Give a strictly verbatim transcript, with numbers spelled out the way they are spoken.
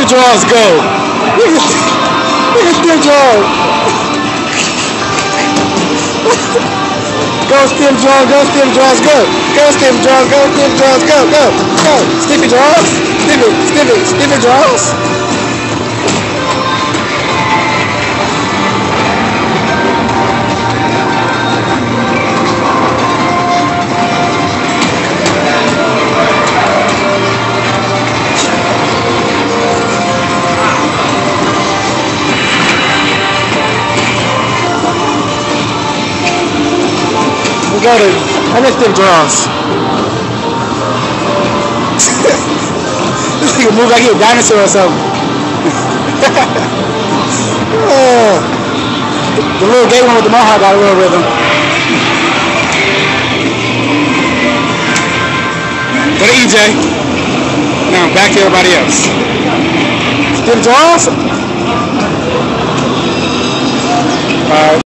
draws go. Look at, look at stiff draws. Go stiff draws, go stiff draws, go. Go stiff draws, go stiff draws, go, go, go. Stiffy draws, stiffy, stiffy, stiffy draws. Go to, I missed them draws. This nigga move like he a dinosaur or something. Oh. The little gay one with the mohawk got a little rhythm. Go to E J. Now back to everybody else. Them draws?